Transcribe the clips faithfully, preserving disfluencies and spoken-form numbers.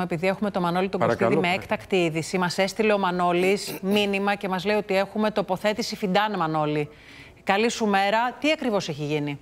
Επειδή έχουμε το Μανώλη τον Κωστίδη με έκτακτη είδηση, μας έστειλε ο Μανώλης μήνυμα και μας λέει ότι έχουμε τοποθέτηση Φιντάν, Μανώλη. Καλή σου μέρα. Τι ακριβώς έχει γίνει?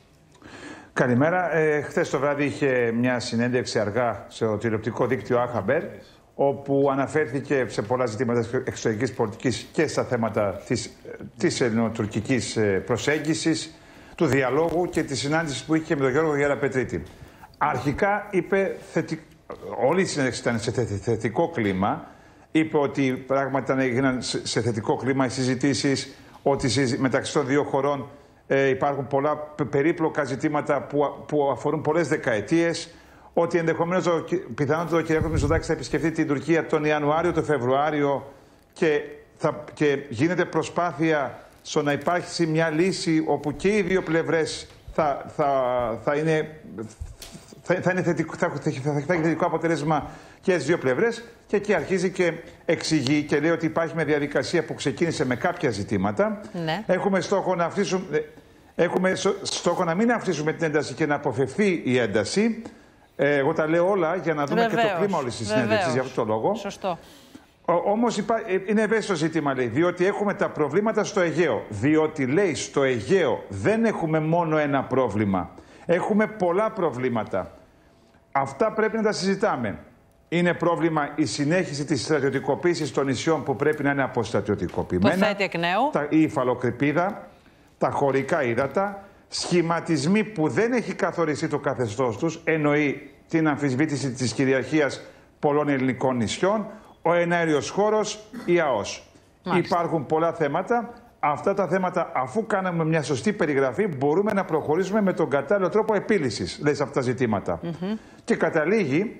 Καλημέρα. Ε, χθες το βράδυ είχε μια συνέντευξη αργά στο τηλεοπτικό δίκτυο Αχαμπέρ, όπου αναφέρθηκε σε πολλά ζητήματα εξωτερικής πολιτικής και στα θέματα της, της ελληνοτουρκικής προσέγγισης, του διαλόγου και της συνάντησης που είχε με τον Γιώργο Γεραπετρίτη. Αρχικά είπε, θετι... όλη η συνέντευξη ήταν σε θετικό κλίμα, είπε ότι πράγματι έγιναν σε θετικό κλίμα οι συζητήσεις, ότι μεταξύ των δύο χωρών ε, υπάρχουν πολλά περίπλοκα ζητήματα που, που αφορούν πολλές δεκαετίες, ότι ενδεχομένως πιθανότατα ο κ. Μητσοτάκης θα επισκεφτεί την Τουρκία τον Ιανουάριο, τον Φεβρουάριο και, θα, και γίνεται προσπάθεια στο να υπάρξει μια λύση όπου και οι δύο πλευρές θα, θα, θα, είναι, θα, θα, είναι θετικό, θα, θα, θα έχει θετικό αποτέλεσμα και στις δύο πλευρές. Και εκεί αρχίζει και εξηγεί και λέει ότι υπάρχει μια διαδικασία που ξεκίνησε με κάποια ζητήματα. Ναι. Έχουμε στόχο να αφήσουμε, έχουμε στόχο να μην αφήσουμε την ένταση και να αποφευθεί η ένταση. Ε, εγώ τα λέω όλα για να δούμε Βεβαίως. και το κλίμα όλης της συνέντευξης για αυτόν τον λόγο. Σωστό. Όμως είναι ευαίσθητο ζήτημα, λέει, διότι έχουμε τα προβλήματα στο Αιγαίο. Διότι, λέει, στο Αιγαίο δεν έχουμε μόνο ένα πρόβλημα. Έχουμε πολλά προβλήματα. Αυτά πρέπει να τα συζητάμε. Είναι πρόβλημα η συνέχιση της στρατιωτικοποίησης των νησιών που πρέπει να είναι αποστρατιωτικοποιημένα. Το θέτει εκ νέου. Τα, η υφαλοκρηπίδα, τα χωρικά ύδατα, σχηματισμοί που δεν έχει καθοριστεί το καθεστώς τους, εννοεί την αμφισβήτηση της κυριαρχίας πολλών ελληνικών νησιών, ο εναέριος χώρος, η ΑΟΣ. Μάλιστα. Υπάρχουν πολλά θέματα. Αυτά τα θέματα, αφού κάναμε μια σωστή περιγραφή, μπορούμε να προχωρήσουμε με τον κατάλληλο τρόπο επίλυσης, λέει, σε αυτά τα ζητήματα. Mm-hmm. Και καταλήγει,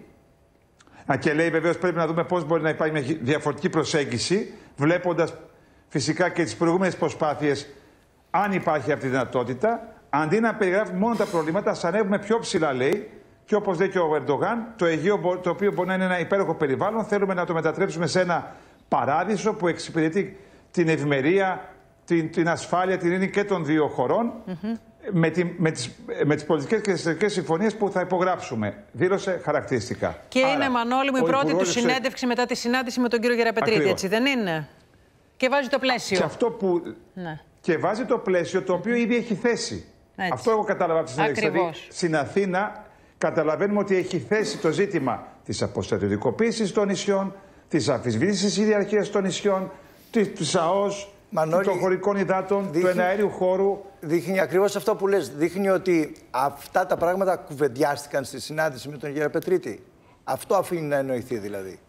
και λέει βεβαίως πρέπει να δούμε πώς μπορεί να υπάρχει μια διαφορετική προσέγγιση, βλέποντας φυσικά και τις προηγούμενες προσπάθειες, αν υπάρχει αυτή η δυνατότητα, αντί να περιγράφει μόνο τα προβλήματα, ας ανέβουμε πιο ψηλά, λέει, και όπως λέει και ο Ερντογάν, το Αιγαίο, το οποίο μπορεί να είναι ένα υπέροχο περιβάλλον, θέλουμε να το μετατρέψουμε σε ένα παράδεισο που εξυπηρετεί την ευημερία, την, την ασφάλεια, την ειρήνη και των δύο χωρών, mm-hmm. με, τη, με, τις, με τις πολιτικές και εσωτερικές συμφωνίες που θα υπογράψουμε. Δήλωσε χαρακτηριστικά. Και Άρα, είναι, Μανώλη μου, η πρώτη του συνέντευξη μετά τη συνάντηση με τον κύριο Γεραπετρίτη, έτσι δεν είναι? Και βάζει το πλαίσιο. Και αυτό που... Ναι. Και βάζει το πλαίσιο το οποίο ήδη έχει θέσει. Έτσι. Αυτό εγώ κατάλαβα από τη συνέντευξη. Δηλαδή, στην Αθήνα καταλαβαίνουμε ότι έχει θέσει το ζήτημα της αποστρατιωτικοποίησης των νησιών, της αμφισβήτησης της ιδιαρχίας των νησιών, της ΑΟΣ, Μανώλη, των χωρικών υδάτων, δείχνει, του εναέριου χώρου. Δείχνει ακριβώς αυτό που λες. Δείχνει ότι αυτά τα πράγματα κουβεντιάστηκαν στη συνάντηση με τον Γεραπετρίτη. Αυτό αφήνει να εννοηθεί δηλαδή.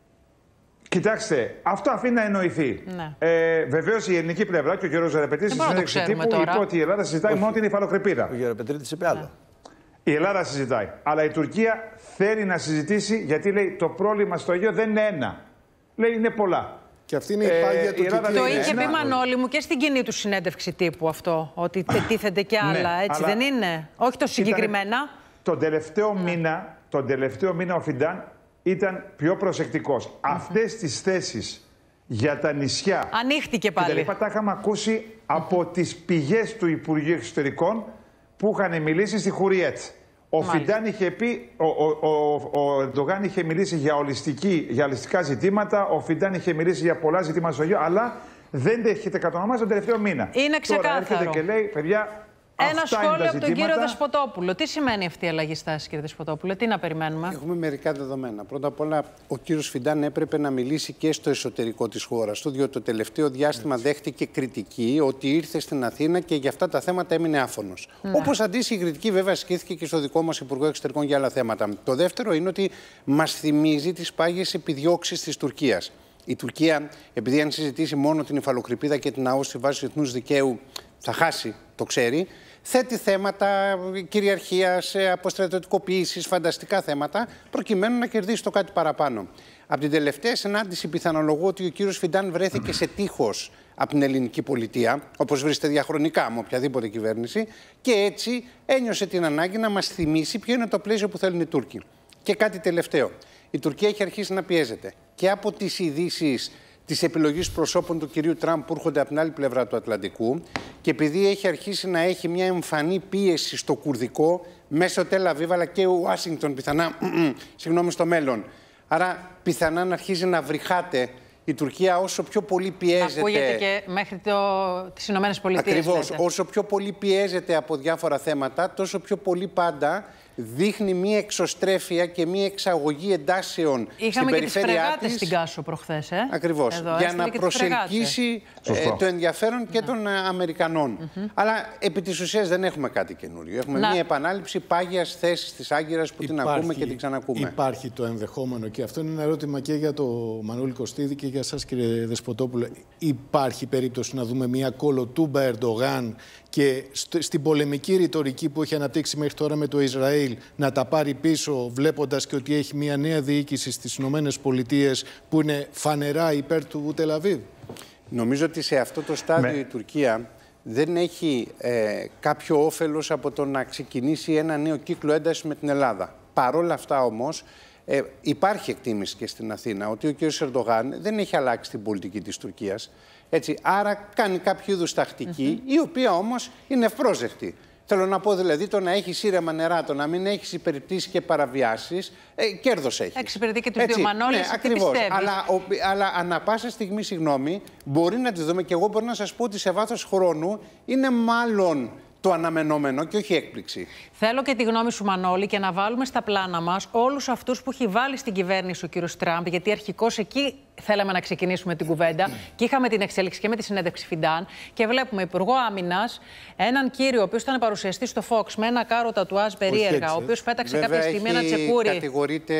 Κοιτάξτε, αυτό αφήνει να εννοηθεί. Ναι. Ε, Βεβαίως η ελληνική πλευρά και ο κ. Γεραπετρίτης στη συνέντευξη τύπου είπε ότι η Ελλάδα συζητάει Όχι. μόνο την υφαλοκρηπίδα. Ο Γεραπετρίτης είπε άλλο. Ναι. Η Ελλάδα συζητάει. Αλλά η Τουρκία θέλει να συζητήσει γιατί λέει το πρόβλημα στο Αιγαίο δεν είναι ένα. Λέει είναι πολλά. Και αυτή είναι η πάγια ε, του Τουρκία. Το είχε πει, Μανώλη μου, και στην κοινή του συνέντευξη τύπου αυτό. Ότι τίθενται και άλλα, ναι, έτσι δεν είναι? Όχι το συγκεκριμένα. Ήταν, τον, τελευταίο ναι. μήνα, τον τελευταίο μήνα ο Φιντάν ήταν πιο προσεκτικός. Mm-hmm. Αυτές τις θέσεις για τα νησιά. Ανοίχτηκε πάλι. Και τα τα είχαμε ακούσει mm-hmm. από τις πηγές του Υπουργείου Εξωτερικών που είχαν μιλήσει στη Χουριέτ. Ο Φιντάν είχε πει, ο, ο, ο, ο Ερντογάν είχε μιλήσει για, ολιστική, για ολιστικά ζητήματα, ο Φιντάν είχε μιλήσει για πολλά ζητήματα στο Αιγαίο, αλλά δεν έχετε κατονομάσει τον τελευταίο μήνα. Είναι ξεκάθαρο. Τώρα έρχεται και λέει, παιδιά, ένα σχόλιο από τον κύριο Δεσποτόπουλο. Τι σημαίνει αυτή η αλλαγή στάση, κύριε Δεσποτόπουλο, τι να περιμένουμε? Έχουμε μερικά δεδομένα. Πρώτα απ' όλα, ο κύριος Φιντάν έπρεπε να μιλήσει και στο εσωτερικό της χώρας του, διότι το τελευταίο διάστημα Έτσι. δέχτηκε κριτική ότι ήρθε στην Αθήνα και για αυτά τα θέματα έμεινε άφωνος. Ναι. Όπως αντίστοιχη κριτική, βέβαια, ασκήθηκε και στο δικό μας Υπουργό Εξωτερικών για άλλα θέματα. Το δεύτερο είναι ότι μας θυμίζει τις πάγιες επιδιώξεις της Τουρκίας. Η Τουρκία, επειδή αν συζητήσει μόνο την υφαλοκρηπίδα και την ΑΟΣ στη βάση του διεθνούς δικαίου, θα χάσει, το ξέρει. Θέτει θέματα κυριαρχίας, αποστρατιωτικοποίησης, φανταστικά θέματα, προκειμένου να κερδίσει το κάτι παραπάνω. Από την τελευταία συνάντηση πιθανολογώ ότι ο κύριος Φιντάν βρέθηκε σε τείχος από την ελληνική πολιτεία, όπως βρίσκεται διαχρονικά με οποιαδήποτε κυβέρνηση, και έτσι ένιωσε την ανάγκη να μας θυμίσει ποιο είναι το πλαίσιο που θέλουν οι Τούρκοι. Και κάτι τελευταίο. Η Τουρκία έχει αρχίσει να πιέζεται και από τις ειδήσεις της επιλογής προσώπων του κυρίου Τραμπ που έρχονται από την άλλη πλευρά του Ατλαντικού και επειδή έχει αρχίσει να έχει μια εμφανή πίεση στο κουρδικό μέσα στο Τελ Αβίβ αλλά και Ουάσιγκτον πιθανά, συγγνώμη, στο μέλλον. Άρα πιθανά να αρχίζει να βρυχάται η Τουρκία όσο πιο πολύ πιέζεται. Ακούγεται και μέχρι το... τις Ηνωμένες Πολιτείες. Ακριβώς. Λέτε. Όσο πιο πολύ πιέζεται από διάφορα θέματα, τόσο πιο πολύ πάντα δείχνει μία εξωστρέφεια και μία εξαγωγή εντάσεων Είχαμε στην και περιφέρειά τις φρεγάτες της. στην Κάσο προχθές. Ε? Ακριβώς. Εδώ, για να προσελκύσει ε, το ενδιαφέρον και ναι. των ε, Αμερικανών. Mm-hmm. Αλλά επί της ουσίας δεν έχουμε κάτι καινούριο. Έχουμε να. μία επανάληψη πάγιας θέσης της Άγκυρας που υπάρχει, την ακούμε και την ξανακούμε. Υπάρχει το ενδεχόμενο, και αυτό είναι ένα ερώτημα και για το Μανώλη Κωστίδη και για εσάς, κύριε Δεσποτόπουλο. Υπάρχει περίπτωση να δούμε μία κολοτούμπα Ερντογάν και στην πολεμική ρητορική που έχει αναπτύξει μέχρι τώρα με το Ισραήλ να τα πάρει πίσω, βλέποντας και ότι έχει μια νέα διοίκηση στις Ηνωμένες Πολιτείες που είναι φανερά υπέρ του Τελ Αβίβ? Νομίζω ότι σε αυτό το στάδιο με... η Τουρκία δεν έχει ε, κάποιο όφελος από το να ξεκινήσει ένα νέο κύκλο έντασης με την Ελλάδα. Παρόλα αυτά όμως ε, υπάρχει εκτίμηση και στην Αθήνα ότι ο κ. Ερντογάν δεν έχει αλλάξει την πολιτική της Τουρκίας. Έτσι, άρα κάνει κάποιο είδους τακτική, mm-hmm. η οποία όμως είναι ευπρόσδεκτη. Θέλω να πω δηλαδή το να έχει ήρεμα νερά, το να μην έχει υπηρετήσει και παραβιάσεις, ε, κέρδος έχει. Εξυπηρετεί και τους δύο Μανώλης, ναι, τι ακριβώς. πιστεύεις? Αλλά, ο, αλλά ανά πάσα στιγμή, συγγνώμη, μπορεί να τη δούμε και εγώ μπορώ να σας πω ότι σε βάθος χρόνου είναι μάλλον το αναμενόμενο και όχι έκπληξη. Θέλω και τη γνώμη σου, Μανώλη, και να βάλουμε στα πλάνα μας όλους αυτούς που έχει βάλει στην κυβέρνηση ο κύριος Τραμπ, γιατί αρχικώς εκεί θέλαμε να ξεκινήσουμε την κουβέντα και είχαμε την εξέλιξη και με τη συνέντευξη Φιντάν και βλέπουμε Υπουργό Άμυνας, έναν κύριο ο οποίος ήταν παρουσιαστής στο Fox με ένα κάρο τατουάζ περίεργα, ο οποίος πέταξε Βέβαια, κάποια στιγμή ένα τσεκούρι. Κατηγορείται,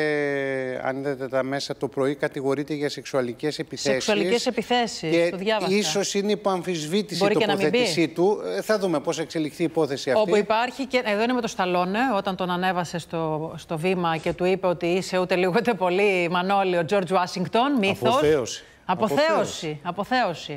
αν είδατε τα μέσα το πρωί, κατηγορείται για σεξουαλικές επιθέσεις. Σεξουαλικές επιθέσεις, το διάβασα. Ίσως είναι υπό αμφισβήτηση η τοποθέτησή του. Θα δούμε πώς θα εξελιχθεί η υπόθεση αυτή. Όπου υπάρχει και. Εδώ είναι με το Σταλόνε, όταν τον ανέβασε στο, στο βήμα και του είπε ότι είσαι ούτε λίγο ούτε πολύ, Μανώλη, ο Τζορτζ Ουάσιγκτον. Μύθος. Αποθέωση. Αποθέωση. Αποθέωση.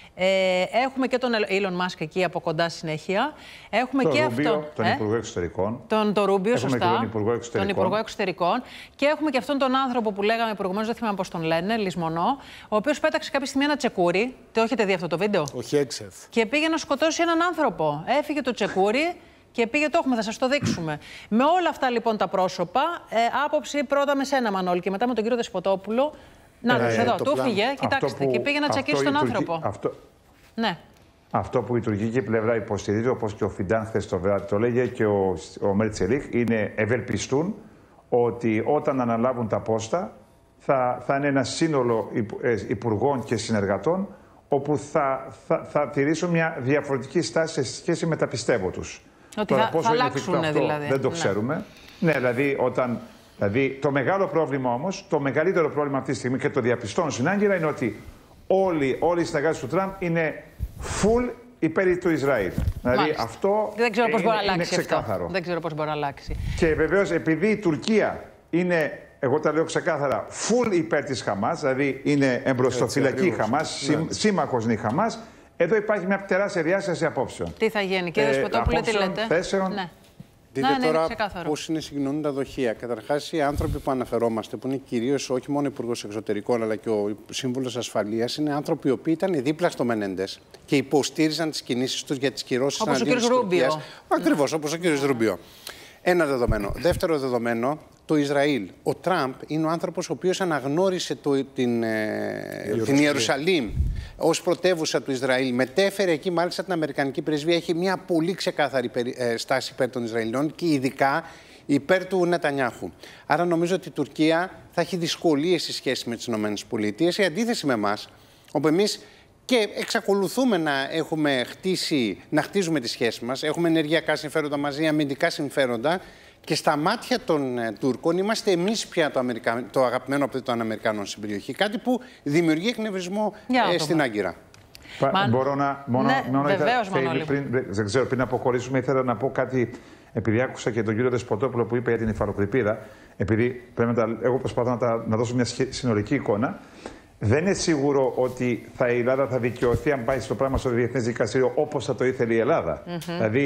Ε, έχουμε και τον Elon Musk εκεί από κοντά συνέχεια. Έχουμε τον και Ρούμπιο, αυτόν. τον ε? Υπουργό Εξωτερικών. Τον το Ρούμπιο, έχουμε σωστά. Και τον Υπουργό Εξωτερικών. Τον Υπουργό Εξωτερικών. Και έχουμε και αυτόν τον άνθρωπο που λέγαμε προηγουμένως, δεν θυμάμαι πώς τον λένε, Λισμονό, ο οποίος πέταξε κάποια στιγμή ένα τσεκούρι. Το έχετε δει αυτό το βίντεο? Ο Χέξεφ. Και πήγε να σκοτώσει έναν άνθρωπο. Έφυγε το τσεκούρι. Και πήγε, το έχουμε, θα σας το δείξουμε. Με όλα αυτά λοιπόν τα πρόσωπα, ε, άποψη πρώτα με σένα, Μανώλη, και μετά με τον κύριο Δεσποτόπουλο. Να, ε, εδώ, του φύγε, κοιτάξτε, που, και πήγε να τσακίσει τον άνθρωπο. Αυτό, ναι. αυτό που η τουρκική πλευρά υποστηρίζει, όπως και ο Φιντάν χθες το βράδυ το λέγε και ο, ο Μέρτσελίχ, είναι ευελπιστούν ότι όταν αναλάβουν τα πόστα θα, θα είναι ένα σύνολο υπουργών και συνεργατών όπου θα, θα, θα τηρήσουν μια διαφορετική στάση σε σχέση με τα πιστεύω τους. Ότι Τώρα, θα, πόσο θα είναι αλλάξουν αυτό, δηλαδή. Δεν το ναι. ξέρουμε. Ναι, δηλαδή, όταν, δηλαδή το μεγάλο πρόβλημα όμως, το μεγαλύτερο πρόβλημα αυτή τη στιγμή και το διαπιστώνω στην Άγκυρα είναι ότι όλοι, όλοι οι συνεργάτες του Τραμπ είναι full υπέρ του Ισραήλ. Δηλαδή Μάλιστα. αυτό δεν ξέρω πώς είναι, μπορεί να αλλάξει είναι ξεκάθαρο. Αυτό. Δεν ξέρω πώς μπορεί να αλλάξει. Και βεβαίως επειδή η Τουρκία είναι, εγώ τα λέω ξεκάθαρα, full υπέρ της Χαμάς, δηλαδή είναι εμπροστοφυλακή η Χαμάς, ναι. σύμμαχος είναι η Χαμάς, εδώ υπάρχει μια τεράστια διάσταση απόψεων. Τι θα γίνει, κύριε Δεσποτόπουλε, τι λέτε? Θέσεων. Ναι. Δείτε ναι, τώρα ναι, πώς είναι συγκοινωνούν τα δοχεία. Καταρχάς, οι άνθρωποι που αναφερόμαστε, που είναι κυρίως όχι μόνο ο Υπουργός Εξωτερικών, αλλά και ο Σύμβουλος Ασφαλείας, είναι άνθρωποι οι οποίοι ήταν δίπλα στο Μενέντες και υποστήριζαν τις κινήσεις τους για τις κυρώσεις εναντίον της Τουρκίας. Ακριβώς, όπως ο κύριος Ρούμπιο. Ένα δεδομένο. Δεύτερο δεδομένο, το Ισραήλ. Ο Τραμπ είναι ο άνθρωπος ο οποίος αναγνώρισε το, την, ε, την Ιερουσαλήμ ως πρωτεύουσα του Ισραήλ. Μετέφερε εκεί μάλιστα την Αμερικανική πρεσβεία. Έχει μια πολύ ξεκάθαρη ε, στάση υπέρ των Ισραηλινών και ειδικά υπέρ του Νετανιάχου. Άρα νομίζω ότι η Τουρκία θα έχει δυσκολίες στη σχέση με τις ΗΠΑ, σε αντίθεση με εμάς, όπου εμείς και εξακολουθούμε να έχουμε χτίσει, να χτίζουμε τις σχέσεις μας. Έχουμε ενεργειακά συμφέροντα μαζί, αμυντικά συμφέροντα. Και στα μάτια των ε, Τούρκων είμαστε εμείς πια το, Αμερικα... το αγαπημένο από των Αμερικανών στην περιοχή. Κάτι που δημιουργεί εκνευρισμό ε, στην Άγκυρα. Μα... Μπορώ να. Μόνο, ναι, μόνο βεβαίως, πριν, πριν, δεν ξέρω, πριν αποχωρήσουμε, ήθελα να πω κάτι. Επειδή άκουσα και τον κύριο Δεσποτόπουλο που είπε για την υφαλοκρηπίδα, επειδή πρέπει να τα, εγώ προσπαθώ να, τα, να δώσω μια συνολική εικόνα. Δεν είναι σίγουρο ότι θα, η Ελλάδα θα δικαιωθεί αν πάει στο πράγμα στο Διεθνές Δικαστήριο όπως θα το ήθελε η Ελλάδα. Mm-hmm. Δηλαδή,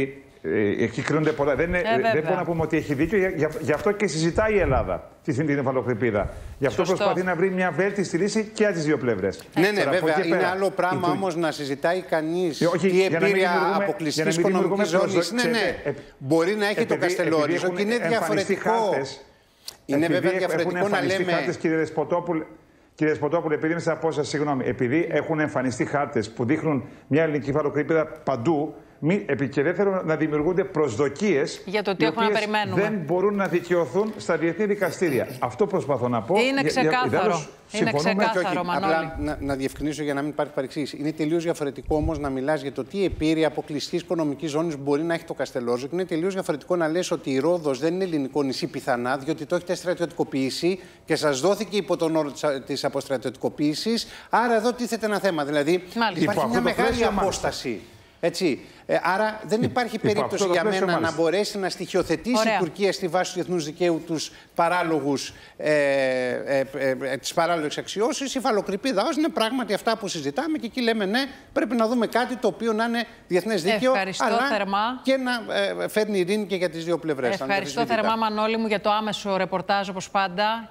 Ε, εκεί κρίνονται πολλά. Δεν, ε, δεν μπορούμε να πούμε ότι έχει δίκιο. Γι' γι αυτό και συζητάει η Ελλάδα την υφαλοκρηπίδα. Γι' αυτό Σωστό. προσπαθεί να βρει μια βέλτιστη λύση και από τις δύο πλευρές. Ναι, ναι, βέβαια. Είναι άλλο πράγμα του... όμως να συζητάει κανείς ε, όχι, τι εμπειρία αποκλειστικής οικονομικής ζώνης. Ναι, ναι. Ε, Μπορεί να έχει επειδή, το Καστελόριζο και είναι διαφορετικό. Χάρτες, είναι βέβαια διαφορετικό να λέμε. Χάρτες, κύριε Δεσποτόπουλε, Κύριε Δεσποτόπουλε, επειδή είμαι σε απόσταση, συγγνώμη, επειδή έχουν εμφανιστεί χάρτες που δείχνουν μια ελληνική υφαλοκρηπίδα παντού, μη, και δεν θέλω να δημιουργούνται προσδοκίες για το τι έχουμε να περιμένουμε. Δεν μπορούν να δικαιωθούν στα διεθνή δικαστήρια. Αυτό προσπαθώ να πω. Είναι ξεκάθαρο. Είναι ξεκάθαρο, Μανώλη. Απλά να, να διευκρινίσω για να μην υπάρχει παρεξήγηση. Είναι τελείως διαφορετικό όμως να μιλάς για το τι επίρρεια αποκλειστικής οικονομικής ζώνης μπορεί να έχει το Καστελόριζο. Και είναι τελείως διαφορετικό να λες ότι η Ρόδος δεν είναι ελληνικό νησί πιθανά, διότι το έχετε στρατιωτικοποιήσει και σας δόθηκε υπό τον όρο της αποστρατιωτικοποίησης. Άρα εδώ τίθεται ένα θέμα. Δηλαδή Μάλιστα. υπάρχει μια μεγάλη απόσταση. Έτσι. Ε, άρα δεν υπάρχει περίπτωση για μένα μάλιστα. να μπορέσει να στοιχειοθετήσει Ωραία. η Τουρκία στη βάση του διεθνούς δικαίου τους παράλογους, ε, ε, ε, ε, τις παράλογες αξιώσεις. Η υφαλοκρηπίδα ως είναι πράγματι αυτά που συζητάμε και εκεί λέμε ναι, πρέπει να δούμε κάτι το οποίο να είναι διεθνές δίκαιο Ευχαριστώ αλλά θερμά. και να ε, φέρνει ειρήνη και για τις δύο πλευρές. Ευχαριστώ θερμά, Μανώλη μου, για το άμεσο ρεπορτάζ όπως πάντα.